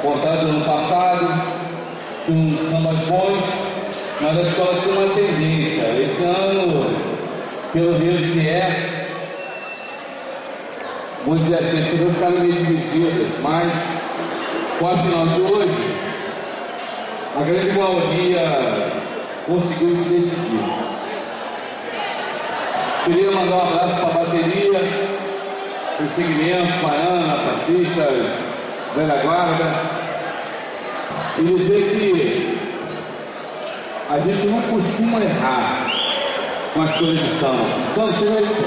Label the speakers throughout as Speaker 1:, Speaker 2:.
Speaker 1: montado no passado, tinha um sambas bons, mas a escola tinha uma tendência. Esse ano, pelo jeito que é, vou dizer assim, as pessoas ficaram meio divididas, mas com a final de hoje, a grande maioria conseguiu se decidir. Queria mandar um abraço para a bateria, para os segmentos, Mariana, Passista, Velha Guarda, e dizer que a gente não costuma errar com as coisas de samba. Sandro, chega aí.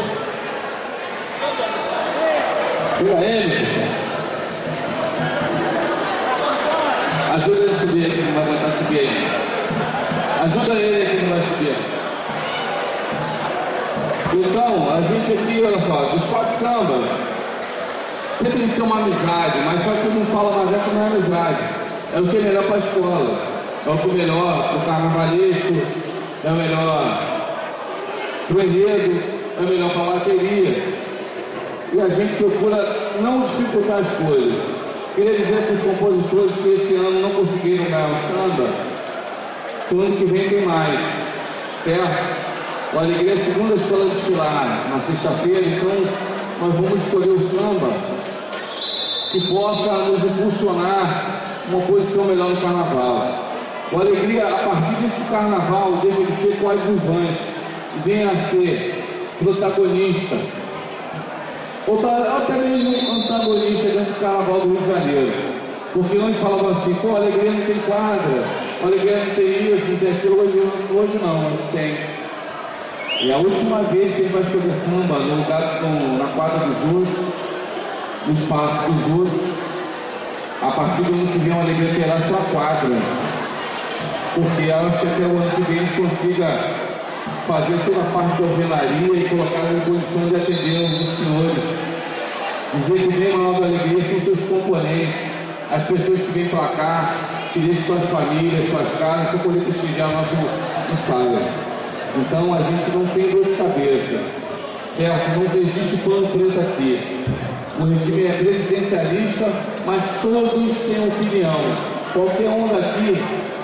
Speaker 1: Chega ele. Ajuda ele a subir aqui, não vai tentar subir aí. Ajuda ele aqui, não vai subir. Então, a gente aqui, olha só, dos 4 sambas, sempre tem que ter uma amizade, mas só que eu não falo mais é que não é amizade. É o que é melhor para a escola, é o que é melhor para o carnavalesco, é o melhor para o enredo, é o melhor para a bateria. E a gente procura não dificultar as coisas. Queria dizer para os compositores que esse ano não conseguiram ganhar o samba, que o ano que vem tem mais, certo? O Alegria é a segunda escola de desfilar, na sexta-feira, então nós vamos escolher o samba que possa nos impulsionar uma posição melhor no carnaval. O Alegria, a partir desse carnaval, deixa de ser coadjuvante e venha a ser protagonista, ou até mesmo antagonista dentro do carnaval do Rio de Janeiro. Porque antes falavam assim, pô, a Alegria não tem quadra, a Alegria não tem isso, não tem aquilo. Hoje não, a gente tem. E a última vez que a gente vai escolher samba no lugar, na quadra dos outros, no espaço dos outros, a partir do ano que vem a Alegria terá sua quadra. Porque eu acho que até o ano que vem a gente consiga fazer toda a parte da alvenaria e colocar em condições de atender os senhores. Dizer que o bem maior da Alegria são seus componentes, as pessoas que vêm para cá, que deixam suas famílias, suas casas, para poder prestigiar nosso ensaio. Então a gente não tem dor de cabeça, certo? Não existe plano preto aqui. O regime é presidencialista, mas todos têm opinião. Qualquer um daqui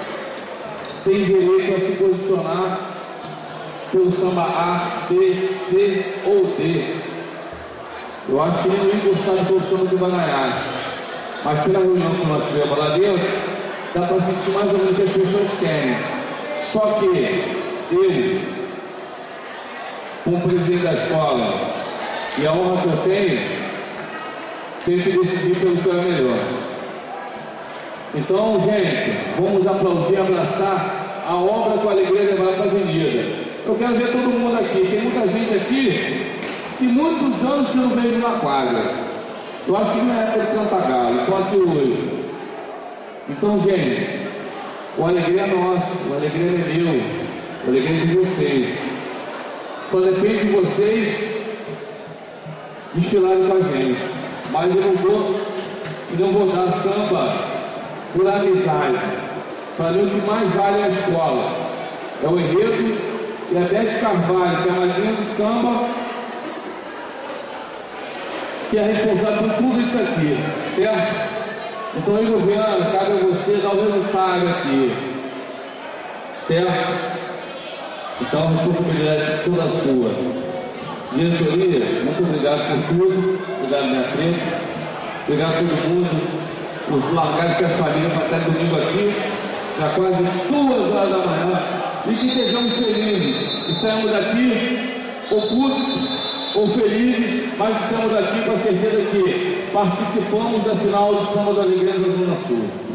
Speaker 1: tem direito a se posicionar pelo samba A, B, C ou D. Eu acho que ninguém gostar pelo samba que vai ganhar. Mas pela reunião que nós tivemos lá dentro, dá para sentir mais ou menos o que as pessoas querem. Só que eu, como presidente da escola, e a honra que eu tenho que decidir pelo que é melhor. Então, gente, vamos aplaudir e abraçar a obra com a Alegria levar para a avenida. Eu quero ver todo mundo aqui. Tem muita gente aqui que muitos anos que eu não vejo na quadra. Eu acho que não é época de cantar galo, enquanto hoje. Então, gente, o Alegria é nosso, o Alegria é meu. A alegria de vocês. Só depende de vocês desfilarem com a gente. Mas eu não vou dar samba por amizade. Para mim o que mais vale é a escola. É o enredo e a Bete Carvalho, que é a madrinha do samba, que é responsável por tudo isso aqui, certo? Então aí, governo, cabe a você dar o resultado aqui, certo? Então a responsabilidade é toda sua. Diretoria, muito obrigado por tudo. Obrigado, minha preta. Obrigado a todo mundo por largar suas famílias para estar domingo aqui, já quase 2 horas da manhã. E que sejamos felizes. E saímos daqui ou putos ou felizes, mas que saímos daqui com a certeza que participamos da final do Samba da Alegria da Zona Sul.